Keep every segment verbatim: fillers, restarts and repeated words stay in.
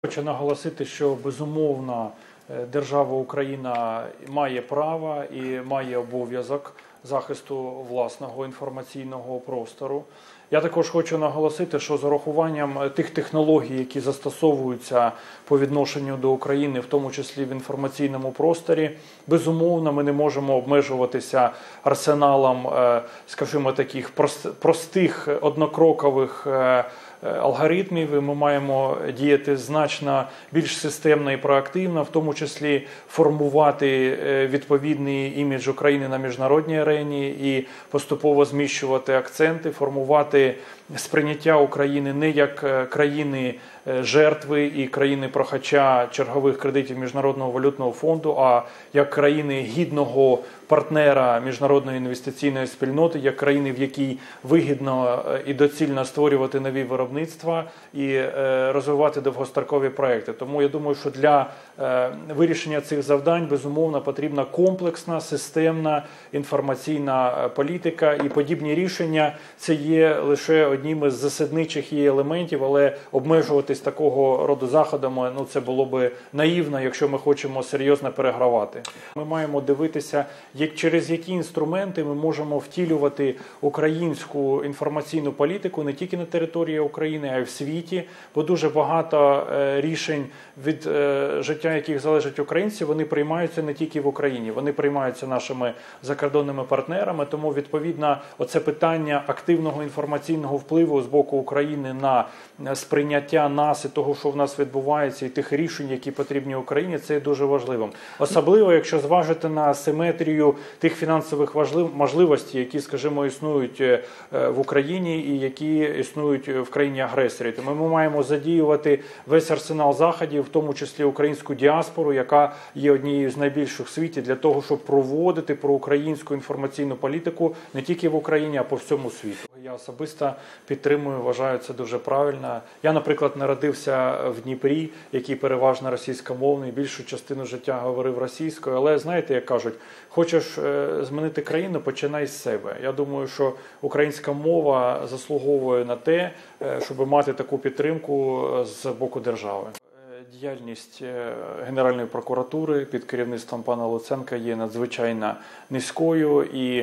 Хочу наголосити, що безумовно держава Україна має право і має обов'язок захисту власного інформаційного простору. Я також хочу наголосити, що з урахуванням тих технологій, які застосовуються по відношенню до України, в тому числі в інформаційному просторі, безумовно, ми не можемо обмежуватися арсеналом, скажімо, таких простих, однокрокових алгоритмів, і ми маємо діяти значно більш системно і проактивно, в тому числі формувати відповідний імідж України на міжнародній арені і поступово зміщувати акценти, формувати сприйняття України не як країни жертви і країни прохача чергових кредитів Міжнародного валютного фонду, а як країни гідного партнера міжнародної інвестиційної спільноти, як країни, в якій вигідно і доцільно створювати нові виробництва і розвивати довгострокові проекти. Тому я думаю, що для вирішення цих завдань, безумовно, потрібна комплексна, системна інформаційна політика, і подібні рішення – це є лише одним із засадничих її елементів, але обмежуватись такого роду заходами, ну, це було би наївно, якщо ми хочемо серйозно перегравати. Ми маємо дивитися, як, через які інструменти ми можемо втілювати українську інформаційну політику не тільки на території України, а й в світі, бо дуже багато е, рішень, від е, життя яких залежать українці, вони приймаються не тільки в Україні, вони приймаються нашими закордонними партнерами, тому, відповідно, оце питання активного інформаційного впливу з боку України на сприйняття нас і того, що в нас відбувається, і тих рішень, які потрібні Україні, це є дуже важливим. Особливо, якщо зважити на асиметрію тих фінансових можливостей, які, скажімо, існують в Україні і які існують в країні-агресорі. Тому ми маємо задіювати весь арсенал заходів, в тому числі українську діаспору, яка є однією з найбільших в світі, для того, щоб проводити проукраїнську інформаційну політику не тільки в Україні, а по всьому світу. Я особисто підтримую, вважаю це дуже правильно. Я, наприклад, народився в Дніпрі, який переважно російськомовний, більшу частину життя говорив російською, але знаєте, як кажуть, хочеш змінити країну, починай з себе. Я думаю, що українська мова заслуговує на те, щоб мати таку підтримку з боку держави. Діяльність Генеральної прокуратури під керівництвом пана Луценка є надзвичайно низькою, і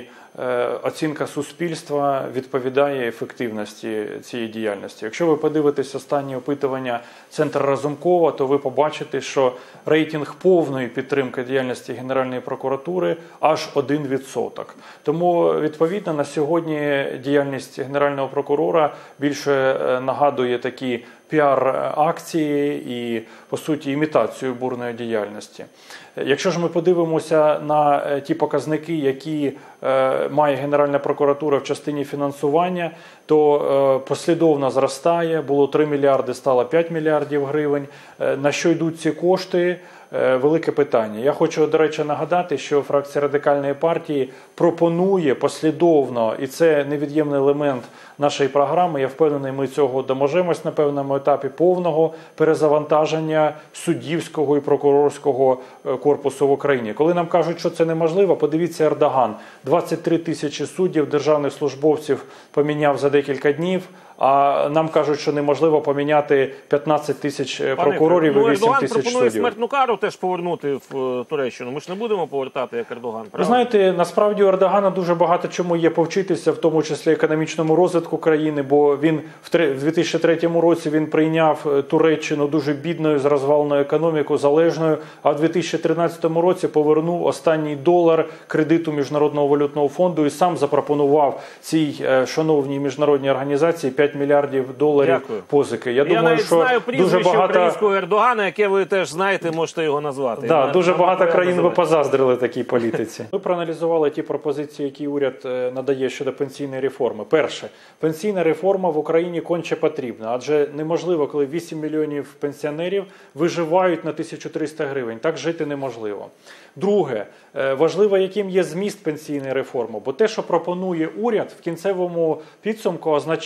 оцінка суспільства відповідає ефективності цієї діяльності. Якщо ви подивитесь останні опитування Центру Разумкова, то ви побачите, що рейтинг повної підтримки діяльності Генеральної прокуратури аж один відсоток. Тому, відповідно, на сьогодні діяльність Генерального прокурора більше нагадує такі піар-акції і, по суті, імітацію бурної діяльності. Якщо ж ми подивимося на ті показники, які е, має Генеральна прокуратура в частині фінансування, то е, послідовно зростає, було три мільярди, стало п'ять мільярдів гривень. Е, на що йдуть ці кошти? Велике питання. Я хочу, до речі, нагадати, що фракція Радикальної партії пропонує послідовно, і це невід'ємний елемент нашої програми, я впевнений, ми цього доможемось на певному етапі, повного перезавантаження суддівського і прокурорського корпусу в Україні. Коли нам кажуть, що це неможливо, подивіться Ердоган. двадцять три тисячі суддів, державних службовців поміняв за декілька днів, а нам кажуть, що неможливо поміняти п'ятнадцять тисяч прокурорів і вісім тисяч суддів. Ердоган пропонує смертну кару теж повернути в Туреччину. Ми ж не будемо повертати, як Ердоган, правда? Ви знаєте, насправді у Ердогана дуже багато чому є повчитися, в тому числі економічному розвитку країни, бо він в дві тисячі третьому році він прийняв Туреччину дуже бідною, з розваленою економікою, залежною, а в дві тисячі тринадцятому році повернув останній долар кредиту Міжнародного валютного фонду і сам запропонував цій шановній міжнародній організації п'ять мільярдів доларів Дякую. позики. Я, Я думаю, навіть що знаю дуже прізвище багато українського Ердогана, яке ви теж знаєте, можете його назвати. Да, на, дуже на багато країн називати. ви позаздрили такій політиці. Ми проаналізували ті пропозиції, які уряд надає щодо пенсійної реформи. Перше, пенсійна реформа в Україні конче потрібна, адже неможливо, коли вісім мільйонів пенсіонерів виживають на тисячу триста гривень. Так жити неможливо. Друге, важливо, яким є зміст пенсійної реформи, бо те, що пропонує уряд, в кінцевому підсумку означає скорочення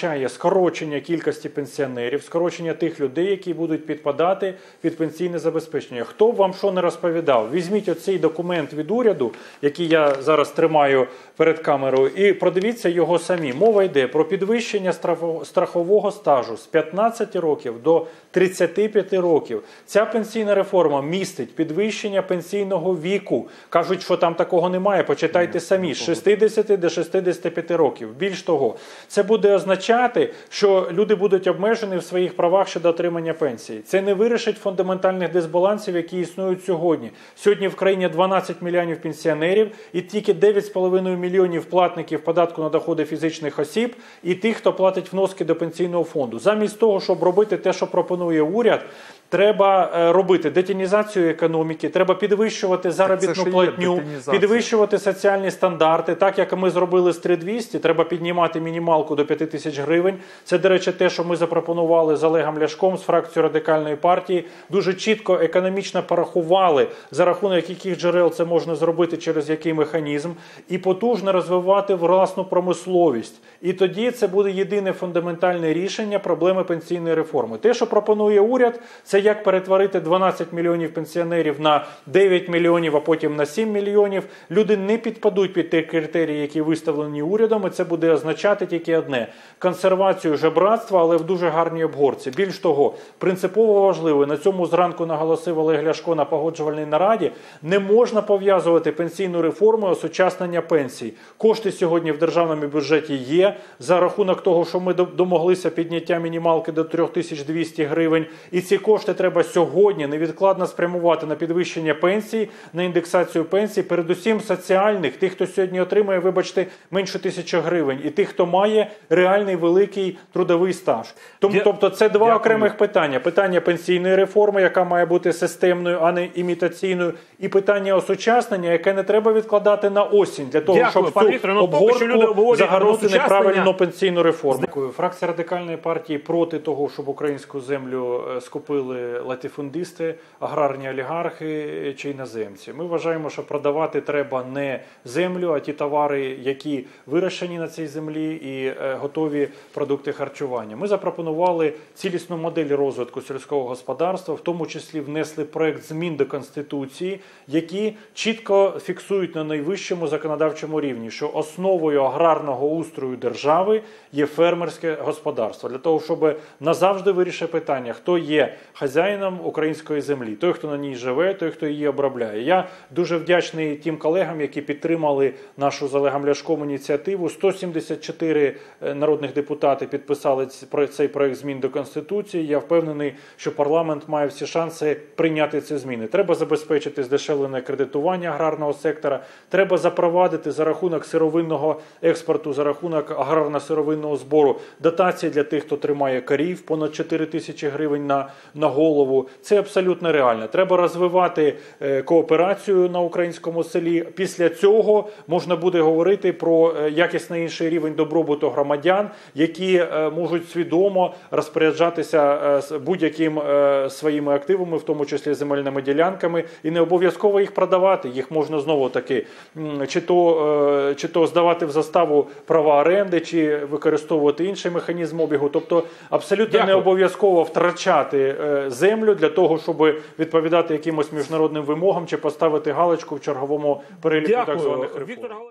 скорочення кількості пенсіонерів, скорочення тих людей, які будуть підпадати під пенсійне забезпечення. Хто б вам що не розповідав? Візьміть оцей документ від уряду, який я зараз тримаю перед камерою, і продивіться його самі. Мова йде про підвищення страхового стажу з п'ятнадцяти років до тридцяти п'яти років. Ця пенсійна реформа містить підвищення пенсійного віку. Кажуть, що там такого немає, почитайте самі, з шістдесяти до шістдесяти п'яти років. Більш того, це буде означати, що люди будуть обмежені в своїх правах щодо отримання пенсії. Це не вирішить фундаментальних дисбалансів, які існують сьогодні. Сьогодні в країні дванадцять мільйонів пенсіонерів і тільки дев'ять з половиною мільйонів платників податку на доходи фізичних осіб і тих, хто платить вноски до пенсійного фонду. Замість того, щоб робити те, що пропонує уряд, треба робити детінізацію економіки, треба підвищувати заробітну платню, підвищувати соціальні стандарти. Так, як ми зробили з три тисячі двісті, треба піднімати мінімалку до п'яти тисяч гривень. Це, до речі, те, що ми запропонували з Олегом Ляшком, з фракцією Радикальної партії. Дуже чітко економічно порахували, за рахунок яких джерел це можна зробити, через який механізм, і потужно розвивати власну промисловість. І тоді це буде єдине фундаментальне рішення проблеми пенсійної реформи. Те, що пропонує уряд, це як перетворити дванадцять мільйонів пенсіонерів на дев'ять мільйонів, а потім на сім мільйонів. Люди не підпадуть під ті критерії, які виставлені урядом, і це буде означати тільки одне – консервацію жебрацтва, але в дуже гарній обгорці. Більш того, принципово важливо, на цьому зранку наголосив Олег Ляшко на погоджувальній нараді, не можна пов'язувати пенсійну реформу і осучаснення пенсій. Кошти сьогодні в державному бюджеті є, за рахунок того, що ми домоглися підняття мінімалки до три тисячі двісті гривень, і ці кошти треба сьогодні невідкладно спрямувати на підвищення пенсій, на індексацію пенсій, передусім соціальних, тих, хто сьогодні отримує, вибачте, менше тисячі гривень, і тих, хто має реальний великий трудовий стаж. Тому, Дя... тобто це два Дякую. окремих питання. Питання пенсійної реформи, яка має бути системною, а не імітаційною, і питання осучаснення, яке не треба відкладати на осінь, для того, Дякую, щоб Віктор, цю ну, обгорку загорнути неправильну пенсійну пенсійну реформу. Дякую. Фракція Радикальної партії проти того, щоб українську землю скупили латифундисти, аграрні олігархи чи іноземці. Ми вважаємо, що продавати треба не землю, а ті товари, які вирощені на цій землі, і готові продукти харчування. Ми запропонували цілісну модель розвитку сільського господарства, в тому числі внесли проект змін до Конституції, які чітко фіксують на найвищому законодавчому рівні, що основою аграрного устрою держави є фермерське господарство. Для того, щоб назавжди вирішити питання, хто є хазяїном української землі, той, хто на ній живе, той, хто її обробляє. Я дуже вдячний тим колегам, які підтримали нашу з Олегом Ляшком ініціативу. сто сімдесят чотири народних депутати підписали цей проект змін до Конституції. Я впевнений, що парламент має всі шанси прийняти ці зміни. Треба забезпечити здешевлене кредитування аграрного сектора, треба запровадити за рахунок сировинного експорту, за рахунок аграрно-сировинного збору дотації для тих, хто тримає корів, понад чотири тисячі гривень на, на голову. Це абсолютно реально. Треба розвивати е, кооперацію на українському селі. Після цього можна буде говорити про е, якісно інший рівень добробуту громадян, які е, можуть свідомо розпоряджатися е, будь-яким е, своїми активами, в тому числі земельними ділянками, і не обов'язково їх продавати. Їх можна знову таки чи то, е, чи то здавати в заставу права оренди, чи використовувати інший механізм обігу. Тобто абсолютно Дякую. не обов'язково втрачати е, землю для того, щоб відповідати якимось міжнародним вимогам чи поставити галочку в черговому переліку Дякую. так званих реформ. Віктор